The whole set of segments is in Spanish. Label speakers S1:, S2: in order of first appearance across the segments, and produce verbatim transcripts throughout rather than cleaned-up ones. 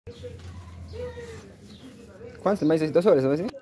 S1: ¿Cuántos maíz? ¿Dos soles o así?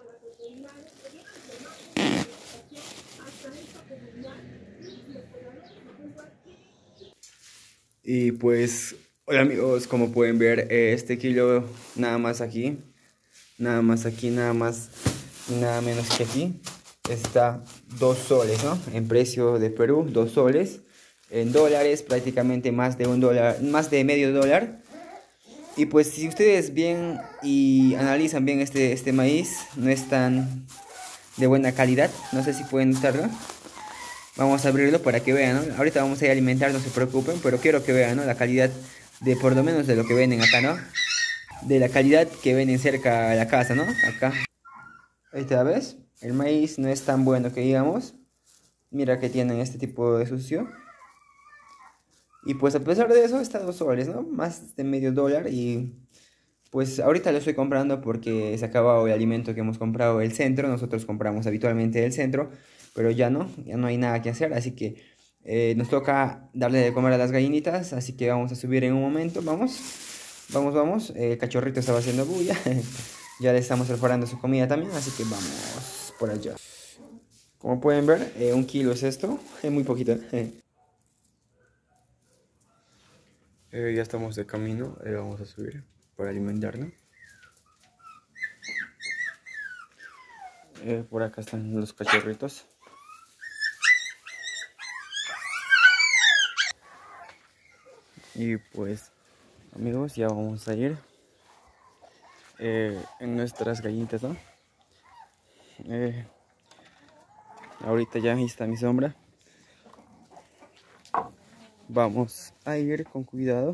S1: Y pues, hola amigos, como pueden ver, eh, este kilo nada más aquí, nada más aquí, nada más y nada menos que aquí, está dos soles, ¿no? En precio de Perú, dos soles. En dólares, prácticamente más de un dólar, más de medio dólar. Y pues si ustedes bien y analizan bien este, este maíz, no es tan de buena calidad. No sé si pueden notarlo. Vamos a abrirlo para que vean, ¿no? Ahorita vamos a ir a alimentar, no se preocupen, pero quiero que vean, ¿no? La calidad de por lo menos de lo que venden acá, ¿no? De la calidad que venden cerca de la casa, ¿no? Acá. Ahí te ves. El maíz no es tan bueno que digamos. Mira que tienen este tipo de sucio. Y pues a pesar de eso está dos soles, ¿no? Más de medio dólar. Y pues ahorita lo estoy comprando porque se ha acabado el alimento que hemos comprado del centro. Nosotros compramos habitualmente del centro, pero ya no, ya no hay nada que hacer. Así que eh, nos toca darle de comer a las gallinitas. Así que vamos a subir en un momento. Vamos, vamos, vamos. El cachorrito estaba haciendo bulla. Ya le estamos preparando su comida también. Así que vamos por allá. Como pueden ver, eh, un kilo es esto. Es muy poquito. Eh, ya estamos de camino. Eh, vamos a subir para alimentarnos. Eh, por acá están los cachorritos. Y pues, amigos, ya vamos a ir eh, en nuestras gallinitas, ¿no? Eh, ahorita ya ahí está mi sombra. Vamos a ir con cuidado.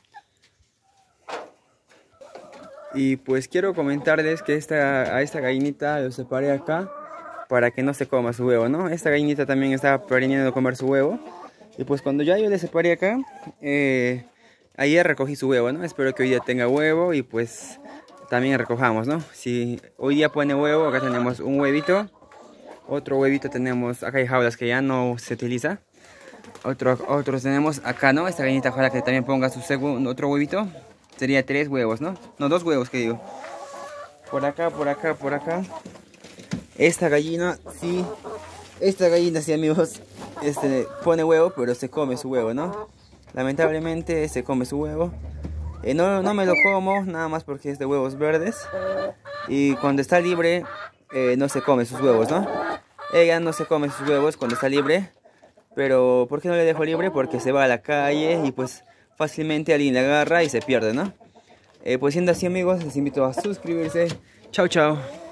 S1: Y pues quiero comentarles que esta, a esta gallinita lo separé acá para que no se coma su huevo, ¿no? Esta gallinita también está aprendiendo a comer su huevo. Y pues cuando ya yo le separé acá, eh, ayer recogí su huevo, ¿no? Espero que hoy día tenga huevo y pues también recojamos, ¿no? Si hoy día pone huevo, acá tenemos un huevito. Otro huevito tenemos, acá hay jaulas que ya no se utiliza. Otro, otros tenemos acá, ¿no? Esta gallinita ojalá que también ponga su segundo, otro huevito. Sería tres huevos, ¿no? No, dos huevos que digo. Por acá, por acá, por acá. Esta gallina, sí. Esta gallina, sí, amigos. Este, pone huevo, pero se come su huevo, ¿no? Lamentablemente se come su huevo. Eh, no, no me lo como, nada más porque es de huevos verdes. Y cuando está libre, eh, no se come sus huevos, ¿no? Ella no se come sus huevos cuando está libre. Pero, ¿por qué no le dejo libre? Porque se va a la calle y pues fácilmente alguien la agarra y se pierde, ¿no? Eh, pues siendo así, amigos, les invito a suscribirse. Chao, chao.